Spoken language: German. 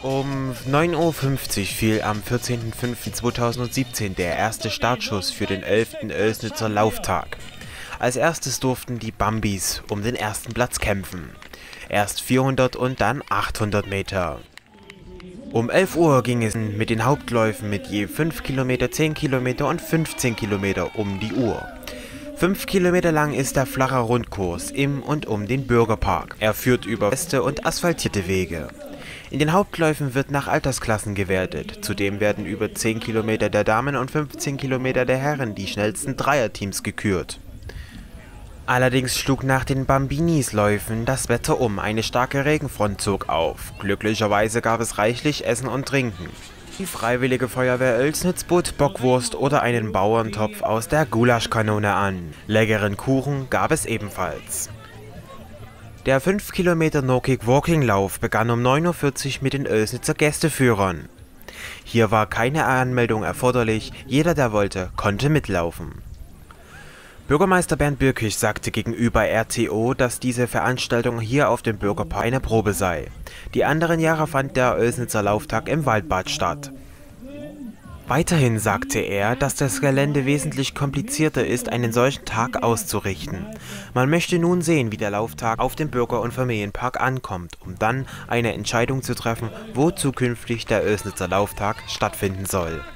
Um 9:50 Uhr fiel am 14.05.2017 der erste Startschuss für den 11. Oelsnitzer Lauftag. Als erstes durften die Bambis um den ersten Platz kämpfen. Erst 400 und dann 800 Meter. Um 11 Uhr ging es mit den Hauptläufen mit je 5 Kilometer, 10 Kilometer und 15 Kilometer um die Uhr. 5 Kilometer lang ist der flache Rundkurs im und um den Bürgerpark. Er führt über feste und asphaltierte Wege. In den Hauptläufen wird nach Altersklassen gewertet. Zudem werden über 10 Kilometer der Damen und 15 Kilometer der Herren die schnellsten Dreierteams gekürt. Allerdings schlug nach den Bambinis-Läufen das Wetter um. Eine starke Regenfront zog auf. Glücklicherweise gab es reichlich Essen und Trinken. Die Freiwillige Feuerwehr Oelsnitz bot Bockwurst oder einen Bauerntopf aus der Gulaschkanone an. Leckeren Kuchen gab es ebenfalls. Der 5 Kilometer Nordic Walking Lauf begann um 9:40 Uhr mit den Oelsnitzer Gästeführern. Hier war keine Anmeldung erforderlich, jeder, der wollte, konnte mitlaufen. Bürgermeister Bernd Birkig sagte gegenüber RTO, dass diese Veranstaltung hier auf dem Bürgerpark eine Probe sei. Die anderen Jahre fand der Oelsnitzer Lauftag im Waldbad statt. Weiterhin sagte er, dass das Gelände wesentlich komplizierter ist, einen solchen Tag auszurichten. Man möchte nun sehen, wie der Lauftag auf dem Bürger- und Familienpark ankommt, um dann eine Entscheidung zu treffen, wo zukünftig der Oelsnitzer Lauftag stattfinden soll.